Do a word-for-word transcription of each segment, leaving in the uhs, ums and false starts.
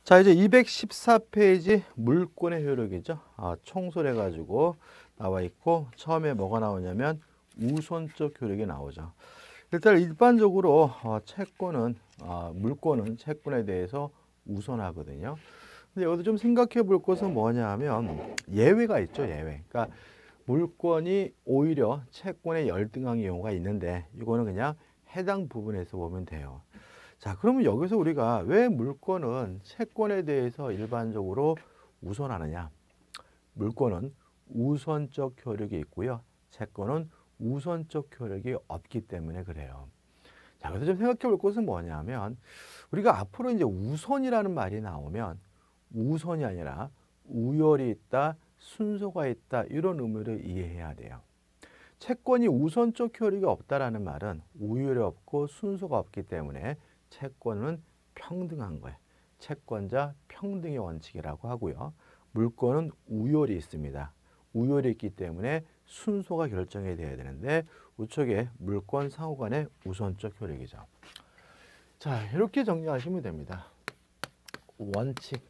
자, 이제 이백십사 페이지 물권의 효력이죠. 아, 청소를 해가지고 나와 있고, 처음에 뭐가 나오냐면 우선적 효력이 나오죠. 일단 일반적으로 어, 채권은 어, 물권은 채권에 대해서 우선하거든요. 근데 여기서 좀 생각해 볼 것은 뭐냐 하면 예외가 있죠. 예외. 그러니까 물권이 오히려 채권에 열등한 경우가 있는데 이거는 그냥 해당 부분에서 보면 돼요. 자, 그러면 여기서 우리가 왜 물권은 채권에 대해서 일반적으로 우선하느냐? 물권은 우선적 효력이 있고요. 채권은 우선적 효력이 없기 때문에 그래요. 자, 그래서 좀 생각해 볼 것은 뭐냐면 우리가 앞으로 이제 우선이라는 말이 나오면 우선이 아니라 우열이 있다, 순서가 있다 이런 의미를 이해해야 돼요. 채권이 우선적 효력이 없다라는 말은 우열이 없고 순서가 없기 때문에 채권은 평등한 거예요. 채권자 평등의 원칙이라고 하고요. 물권은 우열이 있습니다. 우열이 있기 때문에 순서가 결정이 돼야 되는데 우측에 물권 상호 간의 우선적 효력이죠. 자, 이렇게 정리하시면 됩니다. 원칙,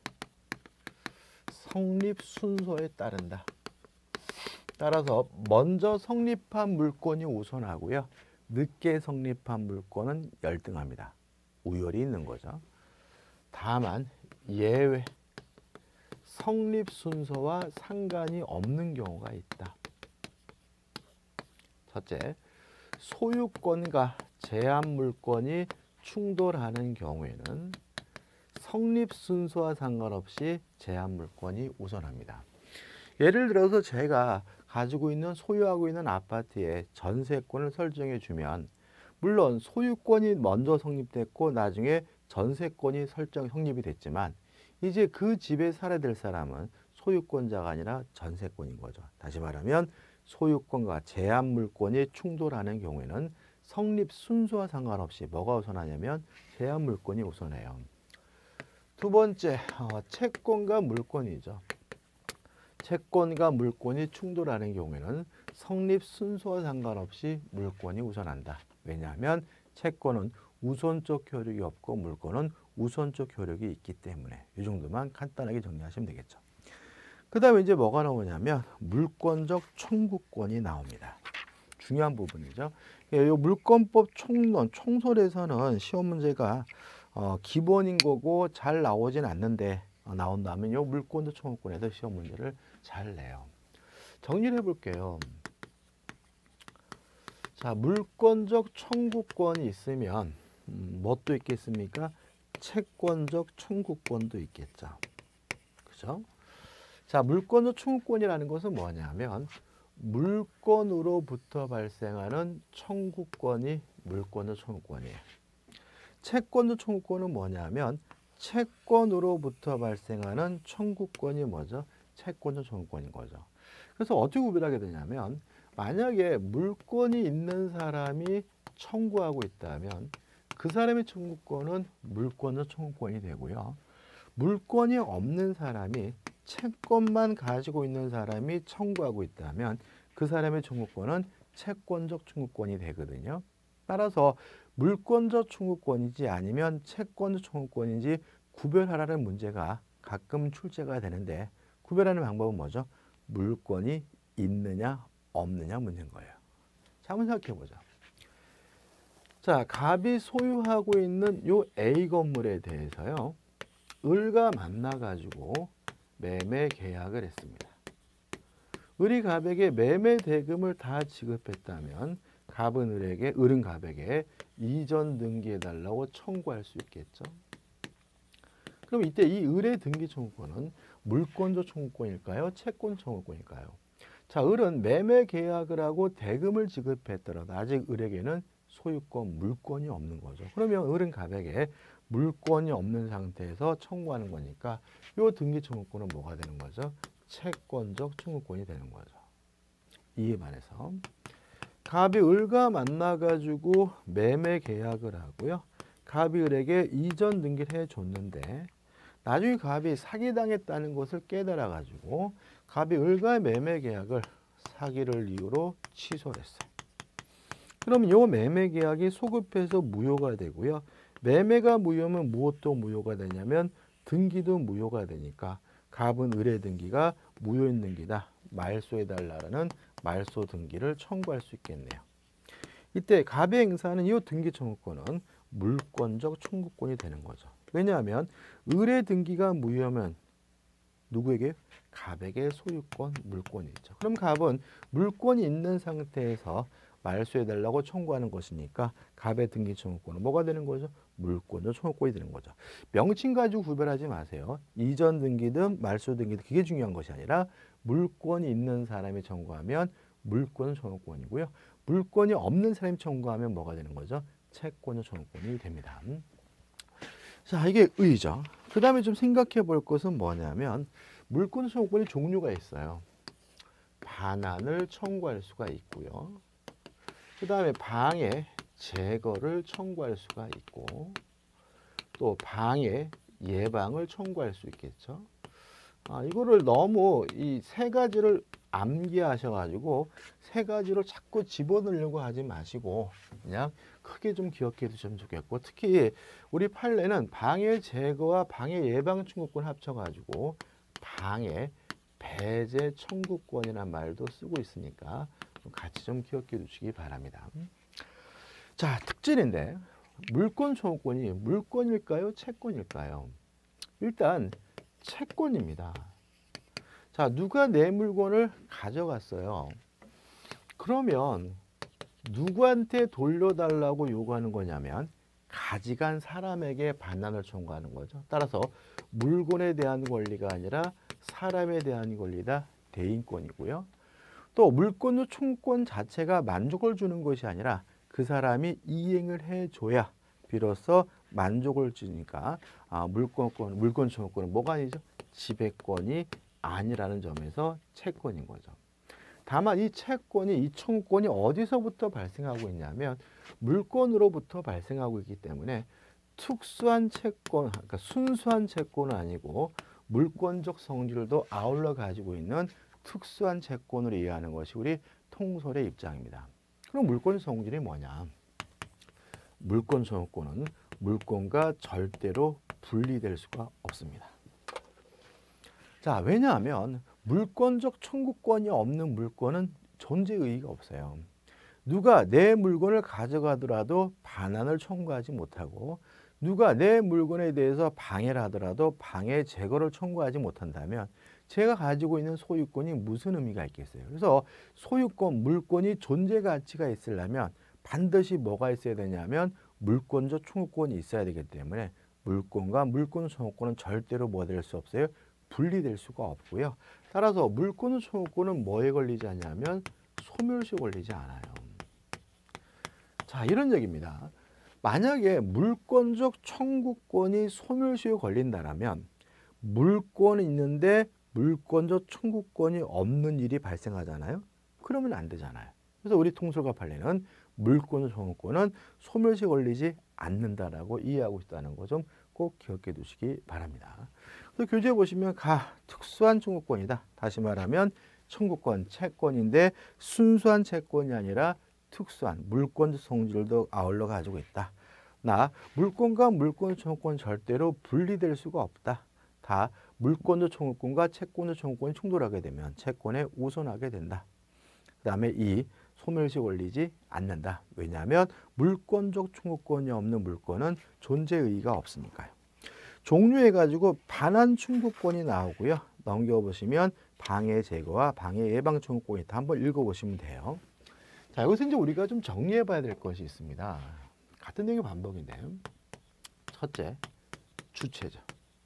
성립 순서에 따른다. 따라서 먼저 성립한 물권이 우선하고요. 늦게 성립한 물권은 열등합니다. 우열이 있는 거죠. 다만 예외, 성립 순서와 상관이 없는 경우가 있다. 첫째, 소유권과 제한 물권이 충돌하는 경우에는 성립 순서와 상관없이 제한 물권이 우선합니다. 예를 들어서 제가 가지고 있는 소유하고 있는 아파트에 전세권을 설정해 주면 물론 소유권이 먼저 성립됐고 나중에 전세권이 설정 성립이 됐지만 이제 그 집에 살아야 될 사람은 소유권자가 아니라 전세권인 거죠. 다시 말하면 소유권과 제한 물권이 충돌하는 경우에는 성립 순서와 상관없이 뭐가 우선하냐면 제한 물권이 우선해요. 두 번째, 어, 채권과 물권이죠. 채권과 물권이 충돌하는 경우에는 성립 순서와 상관없이 물권이 우선한다. 왜냐하면 채권은 우선적 효력이 없고 물권은 우선적 효력이 있기 때문에 이 정도만 간단하게 정리하시면 되겠죠. 그 다음에 이제 뭐가 나오냐면 물권적 청구권이 나옵니다. 중요한 부분이죠. 이 물권법 총론, 총설에서는 시험 문제가 어, 기본인 거고 잘 나오진 않는데 어, 나온다면 이 물권적 청구권에서 시험 문제를 잘 내요. 정리를 해볼게요. 자, 물권적 청구권이 있으면 음, 뭣도 있겠습니까? 채권적 청구권도 있겠죠. 그죠? 자, 물권적 청구권이라는 것은 뭐냐면 물권으로부터 발생하는 청구권이 물권적 청구권이에요. 채권적 청구권은 뭐냐면 채권으로부터 발생하는 청구권이 뭐죠? 채권적 청구권인 거죠. 그래서 어떻게 구별하게 되냐면 만약에 물권이 있는 사람이 청구하고 있다면 그 사람의 청구권은 물권적 청구권이 되고요. 물권이 없는 사람이 채권만 가지고 있는 사람이 청구하고 있다면 그 사람의 청구권은 채권적 청구권이 되거든요. 따라서 물권적 청구권인지 아니면 채권적 청구권인지 구별하라는 문제가 가끔 출제가 되는데 구별하는 방법은 뭐죠? 물권이 있느냐 없느냐 문제인 거예요. 자, 한번 생각해 보자. 자, 갑이 소유하고 있는 요 A 건물에 대해서요. 을과 만나가지고 매매 계약을 했습니다. 을이 갑에게 매매 대금을 다 지급했다면 갑은 을에게, 을은 갑에게 이전 등기해달라고 청구할 수 있겠죠. 그럼 이때 이 을의 등기 청구권은 물권적 청구권일까요? 채권 청구권일까요? 자, 을은 매매 계약을 하고 대금을 지급했더라도 아직 을에게는 소유권, 물권이 없는 거죠. 그러면 을은 갑에게 물권이 없는 상태에서 청구하는 거니까 이 등기 청구권은 뭐가 되는 거죠? 채권적 청구권이 되는 거죠. 이에 반해서 갑이 을과 만나가지고 매매 계약을 하고요. 갑이 을에게 이전 등기를 해줬는데 나중에 갑이 사기당했다는 것을 깨달아가지고 갑이 을과의 매매 계약을 사기를 이유로 취소를 했어요. 그럼 이 매매 계약이 소급해서 무효가 되고요. 매매가 무효면 무엇도 무효가 되냐면 등기도 무효가 되니까 갑은 을의 등기가 무효인 등기다. 말소해달라는 말소 등기를 청구할 수 있겠네요. 이때 갑의 행사하는 이 등기 청구권은 물권적 청구권이 되는 거죠. 왜냐하면 을의 등기가 무효하면 누구에게? 갑에게 소유권, 물권이 있죠. 그럼 갑은 물권이 있는 상태에서 말소해달라고 청구하는 것이니까 갑의 등기 청구권은 뭐가 되는 거죠? 물권적 청구권이 되는 거죠. 명칭 가지고 구별하지 마세요. 이전 등기든 말소 등기든 그게 중요한 것이 아니라 물권이 있는 사람이 청구하면 물권 청구권이고요. 물권이 없는 사람이 청구하면 뭐가 되는 거죠? 채권적 청구권이 됩니다. 자, 이게 의죠. 그 다음에 좀 생각해 볼 것은 뭐냐면 물권 청구권이 종류가 있어요. 반환을 청구할 수가 있고요. 그 다음에 방해, 제거를 청구할 수가 있고 또 방해, 예방을 청구할 수 있겠죠. 아, 이거를 너무 이 세 가지를 암기하셔가지고 세 가지로 자꾸 집어넣으려고 하지 마시고 그냥 크게 좀 기억해 두시면 좋겠고, 특히 우리 판례는 방해 제거와 방해 예방 청구권 합쳐가지고 방해 배제 청구권이라는 말도 쓰고 있으니까 같이 좀 기억해 두시기 바랍니다. 자, 특징인데 물권 청구권이 물권일까요? 채권일까요? 일단 채권입니다. 자, 누가 내 물건을 가져갔어요. 그러면 누구한테 돌려달라고 요구하는 거냐면 가져간 사람에게 반환을 청구하는 거죠. 따라서 물건에 대한 권리가 아니라 사람에 대한 권리다. 대인권이고요. 또 물권의 청구권 자체가 만족을 주는 것이 아니라 그 사람이 이행을 해줘야 비로소 만족을 주니까 아, 물권권, 물권 청구권은 뭐가 아니죠? 지배권이 아니라는 점에서 채권인 거죠. 다만 이 채권이, 이 청구권이 어디서부터 발생하고 있냐면 물권으로부터 발생하고 있기 때문에 특수한 채권, 그러니까 순수한 채권은 아니고 물권적 성질도 아울러 가지고 있는 특수한 채권을 이해하는 것이 우리 통설의 입장입니다. 그럼 물권 성질이 뭐냐? 물권 청구권은 물권과 절대로 분리될 수가 없습니다. 자, 왜냐하면 물권적 청구권이 없는 물권은 존재 의의가 없어요. 누가 내 물건을 가져가더라도 반환을 청구하지 못하고 누가 내 물건에 대해서 방해를 하더라도 방해 제거를 청구하지 못한다면 제가 가지고 있는 소유권이 무슨 의미가 있겠어요? 그래서 소유권, 물권이 존재 가치가 있으려면 반드시 뭐가 있어야 되냐면 물권적 청구권이 있어야 되기 때문에 물권과 물권 청구권은 절대로 뭐 될 수 없어요? 분리될 수가 없고요. 따라서 물권 청구권은 뭐에 걸리지 않냐면 소멸시에 걸리지 않아요. 자, 이런 얘기입니다. 만약에 물권적 청구권이 소멸시에 걸린다라면 물권이 있는데 물권적 청구권이 없는 일이 발생하잖아요. 그러면 안 되잖아요. 그래서 우리 통설과 판례는 물권 청구권은 소멸시에 걸리지 않는다라고 이해하고 있다는 거 좀 꼭 기억해 두시기 바랍니다. 그래서 교재에 보시면 가 특수한 청구권이다. 다시 말하면 청구권, 채권인데 순수한 채권이 아니라 특수한 물권적 성질도 아울러 가지고 있다. 나 물권과 물권 청구권 절대로 분리될 수가 없다. 다 물권적 청구권과 채권적 청구권이 충돌하게 되면 채권에 우선하게 된다. 그 다음에 이 소멸시 걸리지 않는다. 왜냐하면 물권적 청구권이 없는 물권은 존재 의의가 없으니까요. 종류해가지고 반환 청구권이 나오고요. 넘겨보시면 방해 제거와 방해 예방 청구권이 있다. 한번 읽어보시면 돼요. 자, 여기서 이제 우리가 좀 정리해봐야 될 것이 있습니다. 같은 내용의 반복인데, 첫째, 주체죠.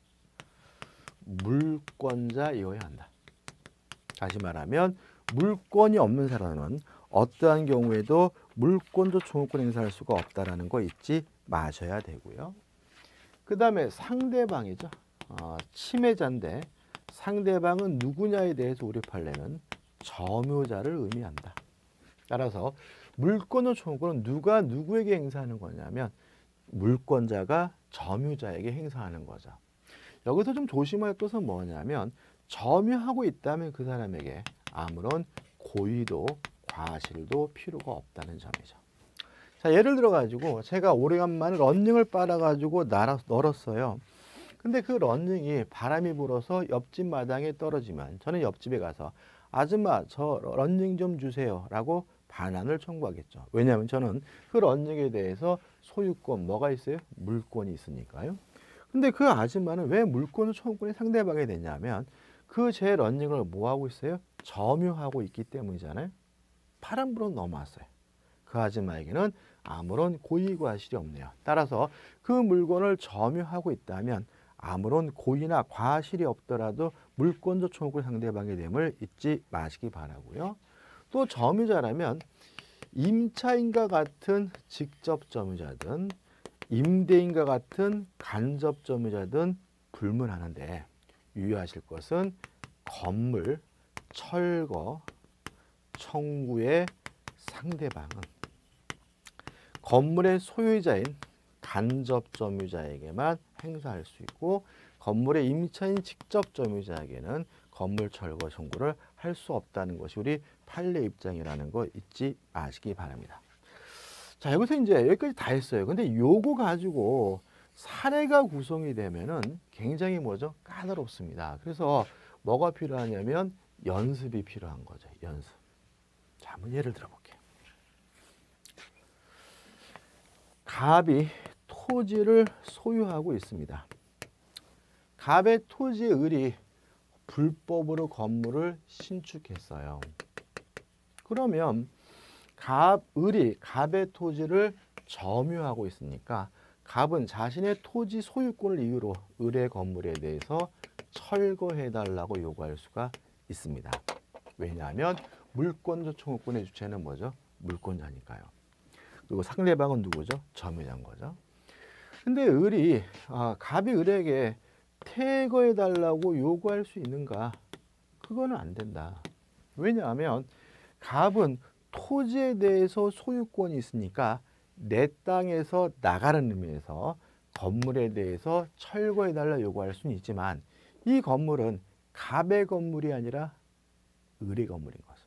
물권자이어야 한다. 다시 말하면 물권이 없는 사람은 어떠한 경우에도 물권적 청구권 행사할 수가 없다라는 거 잊지 마셔야 되고요. 그 다음에 상대방이죠. 어, 침해자인데 상대방은 누구냐에 대해서 우리 판례는 점유자를 의미한다. 따라서 물권적 청구권은 누가 누구에게 행사하는 거냐면 물권자가 점유자에게 행사하는 거죠. 여기서 좀 조심할 것은 뭐냐면 점유하고 있다면 그 사람에게 아무런 고의도 과실도 필요가 없다는 점이죠. 자, 예를 들어 가지고 제가 오래간만에 런닝을 빨아 가지고 날아 널었어요. 근데 그 런닝이 바람이 불어서 옆집 마당에 떨어지면 저는 옆집에 가서 아줌마 저 런닝 좀 주세요 라고 반환을 청구하겠죠. 왜냐하면 저는 그 런닝에 대해서 소유권 뭐가 있어요? 물권이 있으니까요. 근데 그 아줌마는 왜 물권을 청구권이 상대방이 되냐면 그 제 런닝을 뭐하고 있어요? 점유하고 있기 때문이잖아요. 바람 불어 넘어왔어요. 그 아줌마에게는 아무런 고의과실이 없네요. 따라서 그 물건을 점유하고 있다면 아무런 고의나 과실이 없더라도 물권적 청구권 상대방이 됨을 잊지 마시기 바라고요. 또 점유자라면 임차인과 같은 직접 점유자든 임대인과 같은 간접 점유자든 불문하는데 유의하실 것은 건물, 철거, 청구의 상대방은 건물의 소유자인 간접 점유자에게만 행사할 수 있고 건물의 임차인 직접 점유자에게는 건물 철거 청구를 할 수 없다는 것이 우리 판례 입장이라는 거 잊지 마시기 바랍니다. 자, 여기서 이제 여기까지 다 했어요. 근데 요거 가지고 사례가 구성이 되면은 굉장히 뭐죠? 까다롭습니다. 그래서 뭐가 필요하냐면 연습이 필요한 거죠. 연습. 자, 한번 예를 들어 볼게요. 갑이 토지를 소유하고 있습니다. 갑의 토지의 을이 불법으로 건물을 신축했어요. 그러면 갑, 을이 갑의 토지를 점유하고 있으니까 갑은 자신의 토지 소유권을 이유로 을의 건물에 대해서 철거해달라고 요구할 수가 있습니다. 왜냐하면 물권적 청구권의 주체는 뭐죠? 물권자니까요. 그리고 상대방은 누구죠? 점유자인 거죠. 근데 을이 아, 갑이 을에게 퇴거해달라고 요구할 수 있는가? 그거는 안 된다. 왜냐하면 갑은 토지에 대해서 소유권이 있으니까 내 땅에서 나가는 의미에서 건물에 대해서 철거해달라 요구할 수는 있지만 이 건물은 갑의 건물이 아니라 을의 건물인 거죠.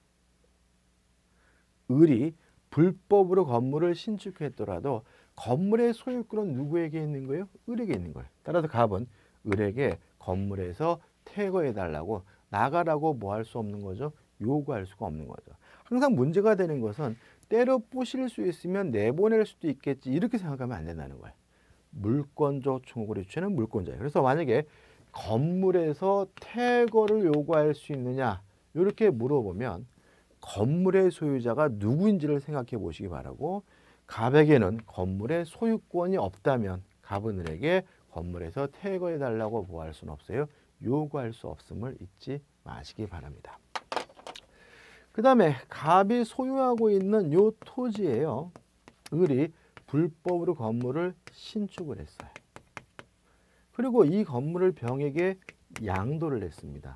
을이 불법으로 건물을 신축했더라도 건물의 소유권은 누구에게 있는 거예요? 을에게 있는 거예요. 따라서 갑은 을에게 건물에서 퇴거해달라고 나가라고 뭐 할 수 없는 거죠? 요구할 수가 없는 거죠. 항상 문제가 되는 것은 때려 부실 수 있으면 내보낼 수도 있겠지 이렇게 생각하면 안 된다는 거예요. 물권적 청구권의 주체는 물권자예요. 그래서 만약에 건물에서 퇴거를 요구할 수 있느냐 이렇게 물어보면 건물의 소유자가 누구인지를 생각해 보시기 바라고 갑에게는 건물의 소유권이 없다면 갑은 을에게 건물에서 퇴거해달라고 뭐 할 수는 없어요. 요구할 수 없음을 잊지 마시기 바랍니다. 그 다음에 갑이 소유하고 있는 요 토지에요. 을이 불법으로 건물을 신축을 했어요. 그리고 이 건물을 병에게 양도를 했습니다.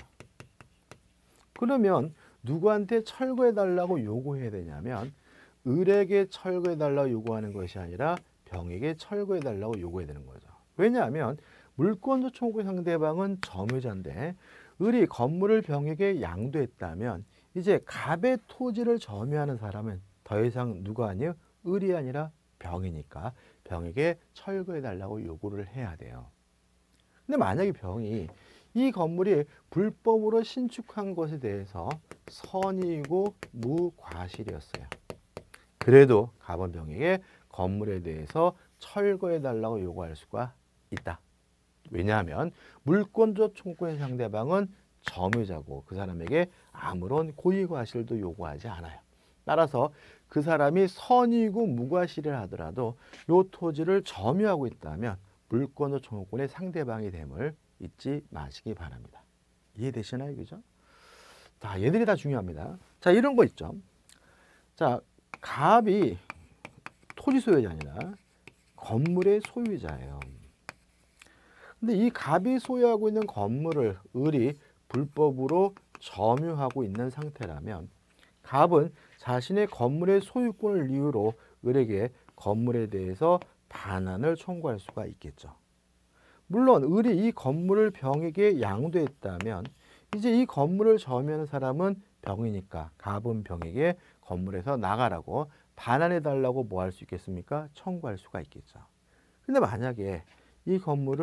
그러면 누구한테 철거해달라고 요구해야 되냐면 을에게 철거해달라고 요구하는 것이 아니라 병에게 철거해달라고 요구해야 되는 거죠. 왜냐하면 물권적 청구권 상대방은 점유자인데 을이 건물을 병에게 양도했다면 이제 갑의 토지를 점유하는 사람은 더 이상 누가 아니에요? 을이 아니라 병이니까 병에게 철거해달라고 요구를 해야 돼요. 근데 만약에 병이 이 건물이 불법으로 신축한 것에 대해서 선의이고 무과실이었어요. 그래도 갑은 병에게 건물에 대해서 철거해달라고 요구할 수가 있다. 왜냐하면 물권적 청구권 상대방은 점유자고 그 사람에게 아무런 고의과실도 요구하지 않아요. 따라서 그 사람이 선의이고 무과실을 하더라도 이 토지를 점유하고 있다면 물권적 청구권의 상대방이 됨을 잊지 마시기 바랍니다. 이해되시나요? 그죠? 자, 얘들이 다 중요합니다. 자, 이런 거 있죠. 자, 갑이 토지 소유자 아니라 건물의 소유자예요. 근데 이 갑이 소유하고 있는 건물을 을이 불법으로 점유하고 있는 상태라면 갑은 자신의 건물의 소유권을 이유로 을에게 건물에 대해서 반환을 청구할 수가 있겠죠. 물론 을이 이 건물을 병에게 양도했다면 이제 이 건물을 점유하는 사람은 병이니까 갑은 병에게 건물에서 나가라고 반환해달라고 뭐 할 수 있겠습니까? 청구할 수가 있겠죠. 근데 만약에 이 건물을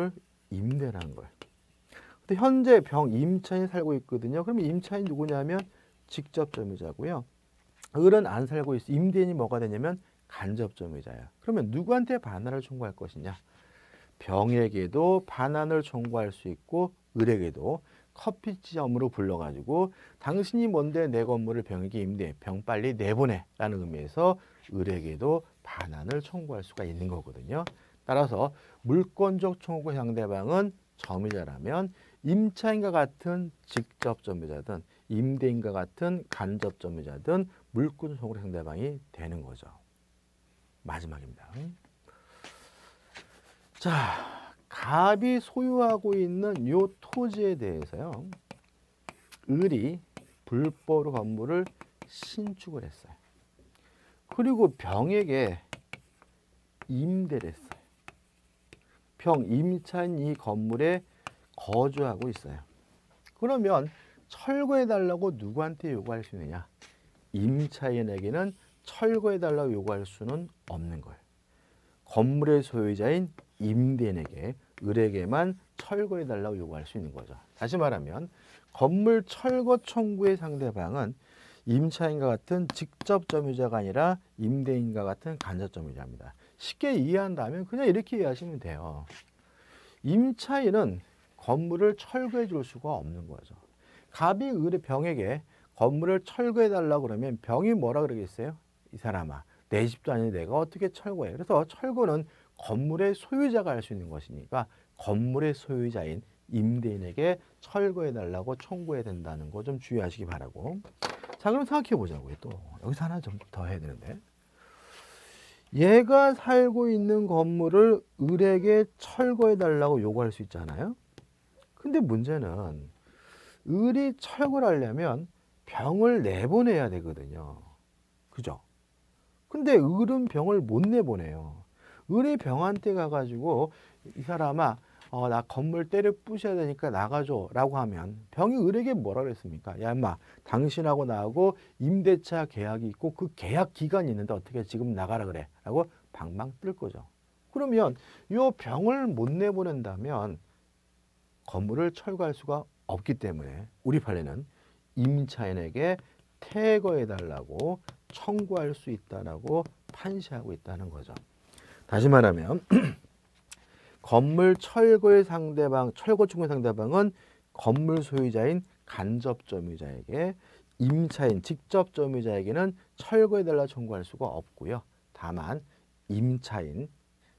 임대라는 거예요. 근데 현재 병 임차인이 살고 있거든요. 그러면 임차인 누구냐면 직접점유자고요. 을은 안 살고 있어. 임대인이 뭐가 되냐면 간접점유자야. 그러면 누구한테 반환을 청구할 것이냐? 병에게도 반환을 청구할 수 있고 을에게도 커피점으로 불러가지고 당신이 뭔데 내 건물을 병에게 임대, 병 빨리 내보내 라는 의미에서 을에게도 반환을 청구할 수가 있는 거거든요. 따라서 물권적 청구 상대방은 점유자라면 임차인과 같은 직접점유자든 임대인과 같은 간접점유자든 물권 청구 상대방이 되는 거죠. 마지막입니다. 자, 갑이 소유하고 있는 요 토지에 대해서요. 을이 불법으로 건물을 신축을 했어요. 그리고 병에게 임대를 했어요. 병 임차인 이 건물에 거주하고 있어요. 그러면 철거해달라고 누구한테 요구할 수 있느냐? 임차인에게는 철거해달라고 요구할 수는 없는 거예요. 건물의 소유자인 임대인에게, 을에게만 철거해달라고 요구할 수 있는 거죠. 다시 말하면 건물 철거 청구의 상대방은 임차인과 같은 직접 점유자가 아니라 임대인과 같은 간접 점유자입니다. 쉽게 이해한다면 그냥 이렇게 이해하시면 돼요. 임차인은 건물을 철거해 줄 수가 없는 거죠. 갑이 을의 병에게 건물을 철거해 달라고 그러면 병이 뭐라 그러겠어요? 이 사람아, 내 집도 아닌데 내가 어떻게 철거해? 그래서 철거는 건물의 소유자가 할 수 있는 것이니까 건물의 소유자인 임대인에게 철거해 달라고 청구해야 된다는 거 좀 주의하시기 바라고. 자, 그럼 생각해 보자고요. 또 여기서 하나 좀 더 해야 되는데, 얘가 살고 있는 건물을 을에게 철거해 달라고 요구할 수 있잖아요. 근데 문제는 을이 철거를 하려면 병을 내보내야 되거든요. 그죠? 근데 을은 병을 못 내보내요. 을이 병한테 가가지고 이 사람아, 어, 나 건물 때려 부셔야 되니까 나가줘 라고 하면 병이 을에게 뭐라 그랬습니까? 야 인마, 당신하고 나하고 임대차 계약이 있고 그 계약 기간이 있는데 어떻게 지금 나가라 그래 라고 방방 뜰 거죠. 그러면 이 병을 못 내보낸다면 건물을 철거할 수가 없기 때문에 우리 판례는 임차인에게 퇴거해달라고 청구할 수 있다라고 판시하고 있다는 거죠. 다시 말하면 건물 철거의 상대방, 철거 청구의 상대방은 건물 소유자인 간접점유자에게, 임차인 직접점유자에게는 철거해달라 청구할 수가 없고요. 다만 임차인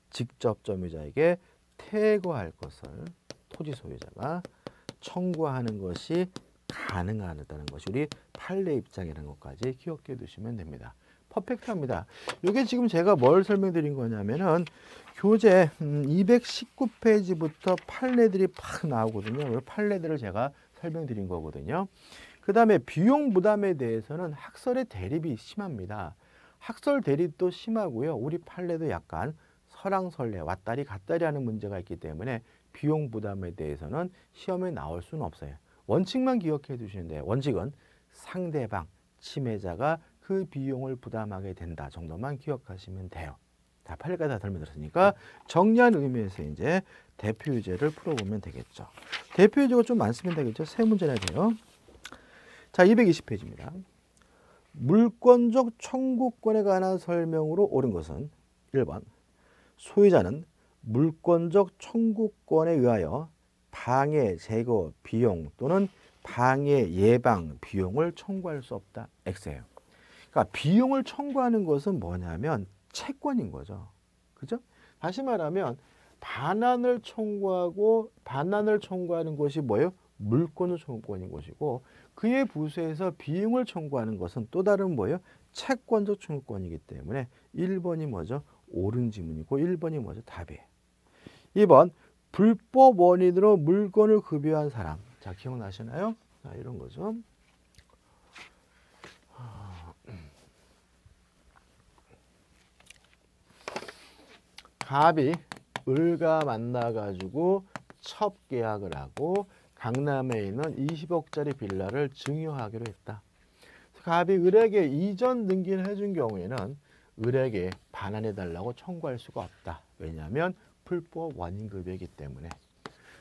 직접점유자에게 퇴거할 것을 토지 소유자가 청구하는 것이 가능하다는 것이 우리 판례 입장이라는 것까지 기억해 두시면 됩니다. 퍼펙트합니다. 이게 지금 제가 뭘 설명드린 거냐면은 교재 이백십구 페이지부터 판례들이 팍 나오거든요. 판례들을 제가 설명드린 거거든요. 그 다음에 비용 부담에 대해서는 학설의 대립이 심합니다. 학설 대립도 심하고요. 우리 판례도 약간 설왕설래, 왔다리 갔다리 하는 문제가 있기 때문에 비용 부담에 대해서는 시험에 나올 수는 없어요. 원칙만 기억해 두시는데, 원칙은 상대방, 침해자가 그 비용을 부담하게 된다 정도만 기억하시면 돼요. 다 판례까지 다 설명드렸으니까 정리한 의미에서 이제 대표 유제를 풀어보면 되겠죠. 대표 유제가 좀 많으면 되겠죠. 세 문제나 돼요. 자, 이백이십 페이지입니다. 물권적 청구권에 관한 설명으로 옳은 것은 일 번 소유자는 물권적 청구권에 의하여 방해, 제거, 비용 또는 방해, 예방, 비용을 청구할 수 없다. X예요. 그러니까 비용을 청구하는 것은 뭐냐면 채권인 거죠. 그죠? 다시 말하면 반환을 청구하고 반환을 청구하는 것이 뭐예요? 물권적 청구권인 것이고, 그에 부수해서 비용을 청구하는 것은 또 다른 뭐예요? 채권적 청구권이기 때문에 일 번이 뭐죠? 옳은 지문이고 일 번이 뭐죠? 답이에요. 이 번 불법 원인으로 물건을 급여한 사람. 자, 기억나시나요? 자, 이런 거죠. 갑이 을과 만나가지고 첫 계약을 하고 강남에 있는 이십억짜리 빌라를 증여하기로 했다. 갑이 을에게 이전 등기를 해준 경우에는 을에게 반환해달라고 청구할 수가 없다. 왜냐하면 불법 원인급여이기 때문에.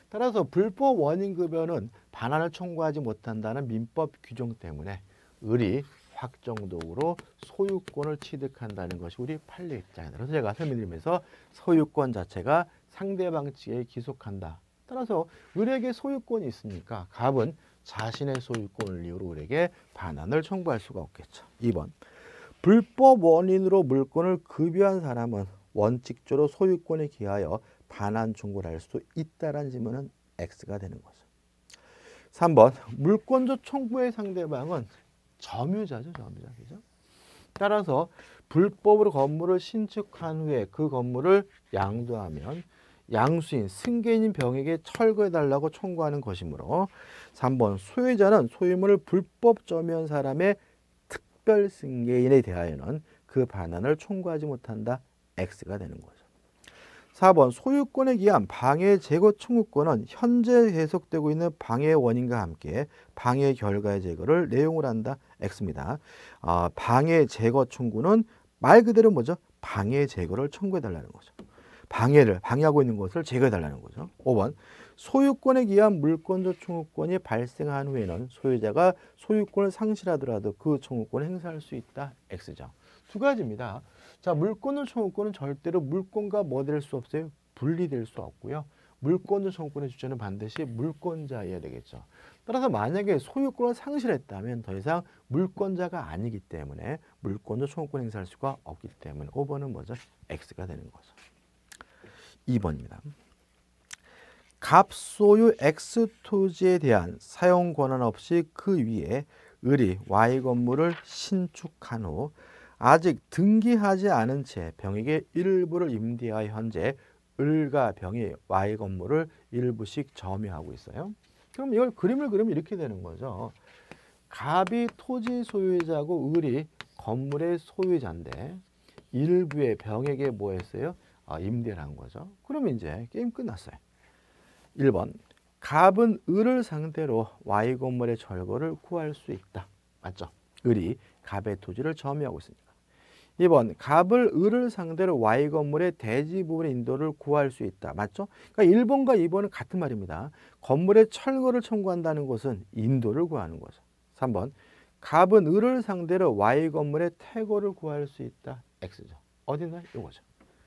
따라서 불법 원인급여는 반환을 청구하지 못한다는 민법 규정 때문에 을이 확정적으로 소유권을 취득한다는 것이 우리 판례 입장이다. 그래서 제가 설명드리면서 소유권 자체가 상대방 측에 기속한다. 따라서 을에게 소유권이 있으니까 갑은 자신의 소유권을 이유로 을에게 반환을 청구할 수가 없겠죠. 이 번 불법 원인으로 물권을 급여한 사람은 원칙적으로 소유권에 기하여 반환 청구를 할 수 있다라는 질문은 X가 되는 거죠. 삼 번 물권적 청구의 상대방은 점유자죠. 점유자. 그죠? 따라서 불법으로 건물을 신축한 후에 그 건물을 양도하면 양수인 승계인 병에게 철거해달라고 청구하는 것이므로 삼 번 소유자는 소유물을 불법 점유한 사람의 특별 승계인에 대하여는 그 반환을 청구하지 못한다. X가 되는 거죠. 사 번 소유권에 기한 방해 제거 청구권은 현재 해석되고 있는 방해 원인과 함께 방해 결과의 제거를 내용을 한다. X입니다. 어, 방해 제거 청구는 말 그대로 뭐죠? 방해 제거를 청구해달라는 거죠. 방해를 방해하고 있는 것을 제거해달라는 거죠. 오 번 소유권에 기한 물권적 청구권이 발생한 후에는 소유자가 소유권을 상실하더라도 그 청구권을 행사할 수 있다. X죠. 두 가지입니다. 자, 물권적 청구권은 절대로 물권과 뭐 될 수 없어요? 분리될 수 없고요. 물권적 청구권의 주체는 반드시 물권자여야 되겠죠. 따라서 만약에 소유권을 상실했다면 더 이상 물권자가 아니기 때문에 물권적 청구권 행사할 수가 없기 때문에 오 번은 뭐죠? X가 되는 거죠. 이 번입니다. 갑소유 X 토지에 대한 사용 권한 없이 그 위에 을이 Y 건물을 신축한 후 아직 등기하지 않은 채 병에게 일부를 임대하여 현재 을과 병이 Y 건물을 일부씩 점유하고 있어요. 그럼 이걸 그림을 그리면 이렇게 되는 거죠. 갑이 토지 소유자고 을이 건물의 소유자인데 일부의 병에게 뭐 했어요? 아, 임대를 한 거죠. 그러면 이제 게임 끝났어요. 일 번 갑은 을을 상대로 Y 건물의 철거를 구할 수 있다. 맞죠? 을이 갑의 토지를 점유하고 있으니까. 이 번 갑을 을을 상대로 Y 건물의 대지 부분의 인도를 구할 수 있다. 맞죠? 그러니까 일 번과 이 번은 같은 말입니다. 건물의 철거를 청구한다는 것은 인도를 구하는 거죠. 삼 번 갑은 을을 상대로 Y 건물의 퇴거를 구할 수 있다. X죠. 어디나 이거죠.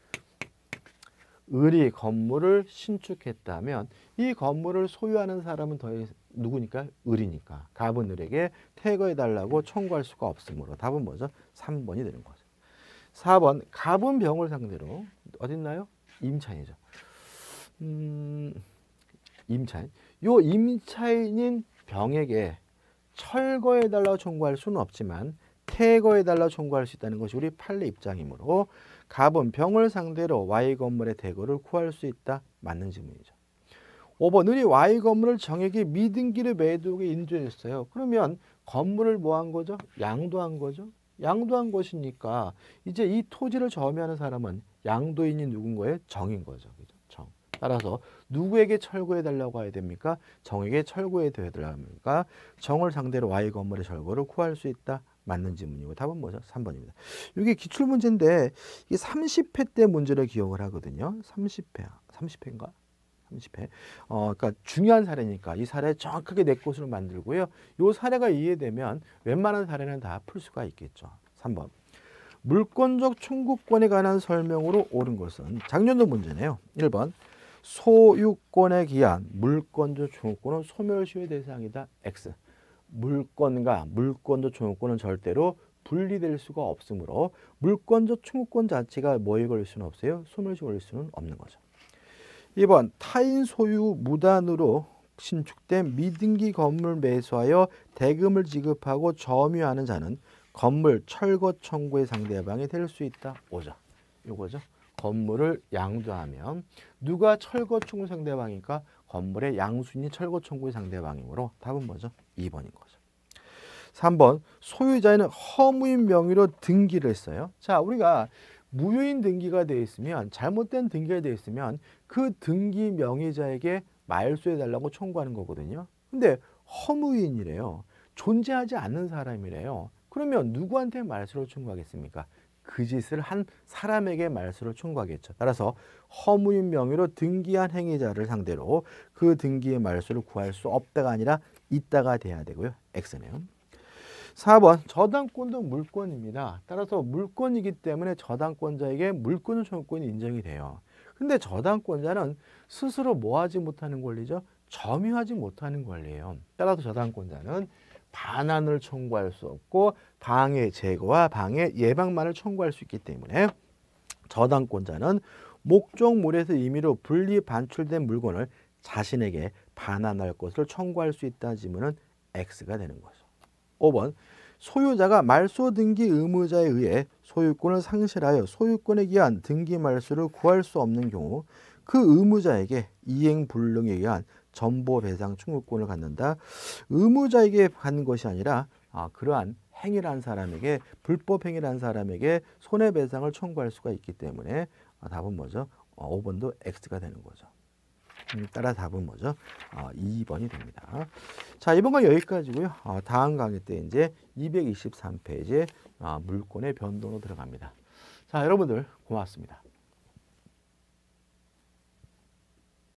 을이 건물을 신축했다면 이 건물을 소유하는 사람은 더 누구니까? 을이니까. 갑은 을에게 퇴거해달라고 청구할 수가 없으므로 답은 뭐죠? 삼 번이 되는 거죠. 사 번 갑은 병을 상대로 어딨나요? 임차인이죠. 음, 임차인. 요 임차인인 병에게 철거해달라고 청구할 수는 없지만 퇴거해달라고 청구할 수 있다는 것이 우리 판례 입장이므로 갑은 병을 상대로 Y 건물의 퇴거를 구할 수 있다. 맞는 질문이죠. 오 번 을이 Y 건물을 정에게 미등기를 매도하게 인도했어요. 그러면 건물을 뭐 한 거죠? 양도한 거죠. 양도한 것이니까 이제 이 토지를 점유하는 사람은 양도인이 누군 거예요? 정인 거죠. 그죠? 정. 따라서 누구에게 철거해달라고 해야 됩니까? 정에게 철거해달라고 합니까? 정을 상대로 Y 건물의 철거를 구할 수 있다. 맞는 질문이고 답은 뭐죠? 삼 번입니다. 이게 기출문제인데 이게 삼십 회 때 문제를 기억을 하거든요. 삼십 회. 삼십 회인가? 삼십 회. 어, 그러니까 중요한 사례니까 이 사례 정확하게 내 것으로 만들고요. 이 사례가 이해되면 웬만한 사례는 다 풀 수가 있겠죠. 삼 번. 물권적 청구권에 관한 설명으로 옳은 것은 작년도 문제네요. 일 번. 소유권에 기한 물권적 청구권은 소멸시효의 대상이다. X. 물권과 물권적 청구권은 절대로 분리될 수가 없으므로 물권적 청구권 자체가 뭐에 걸릴 수는 없어요? 소멸시효에 걸릴 수는 없는 거죠. 이 번 타인 소유 무단으로 신축된 미등기 건물 매수하여 대금을 지급하고 점유하는 자는 건물 철거 청구의 상대방이 될 수 있다. 오죠. 요거죠. 건물을 양도하면 누가 철거 청구 상대방이니까 건물의 양수인이 철거 청구의 상대방이므로 답은 뭐죠? 이 번인 거죠. 삼 번 소유자는 허무인 명의로 등기를 했어요. 자, 우리가 무효인 등기가 되어 있으면 잘못된 등기가 되어 있으면 그 등기 명의자에게 말소해달라고 청구하는 거거든요. 근데 허무인이래요. 존재하지 않는 사람이래요. 그러면 누구한테 말소를 청구하겠습니까? 그 짓을 한 사람에게 말소를 청구하겠죠. 따라서 허무인 명의로 등기한 행위자를 상대로 그 등기의 말소를 구할 수 없다가 아니라 있다가 돼야 되고요. X네요. 사 번 저당권도 물권입니다. 따라서 물권이기 때문에 저당권자에게 물권 청구권이 인정이 돼요. 근데 저당권자는 스스로 뭐하지 못하는 권리죠? 점유하지 못하는 권리예요. 따라서 저당권자는 반환을 청구할 수 없고 방해 제거와 방해 예방만을 청구할 수 있기 때문에 저당권자는 목적물에서 임의로 분리 반출된 물건을 자신에게 반환할 것을 청구할 수 있다는 지문은 X가 되는 거죠. 오 번 소유자가 말소 등기 의무자에 의해 소유권을 상실하여 소유권에 기한 등기 말소를 구할 수 없는 경우 그 의무자에게 이행 불능에 의한 전보 배상 청구권을 갖는다. 의무자에게 갖는 것이 아니라 아, 그러한 행위를 한 사람에게 불법 행위를 한 사람에게 손해배상을 청구할 수가 있기 때문에 아, 답은 뭐죠? 어, 오 번도 X가 되는 거죠. 음, 따라 답은 뭐죠? 어, 이 번이 됩니다. 자, 이번 건 여기까지고요. 어, 다음 강의 때 이제 이백이십삼 페이지에 어, 물권의 변동으로 들어갑니다. 자, 여러분들 고맙습니다.